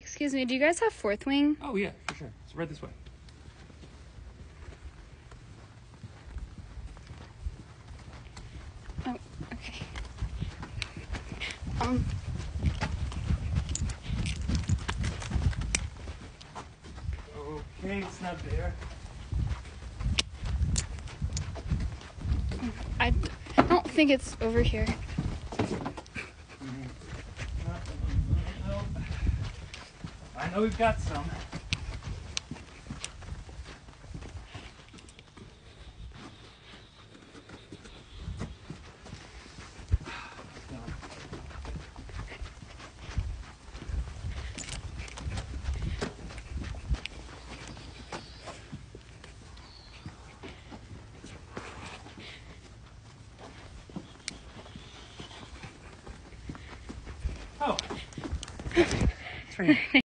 Excuse me, do you guys have Fourth Wing? Oh, yeah, for sure. It's right this way. Oh, okay. Okay, it's not there. I don't think it's over here. No. I know we've got some. Oh. It's right here.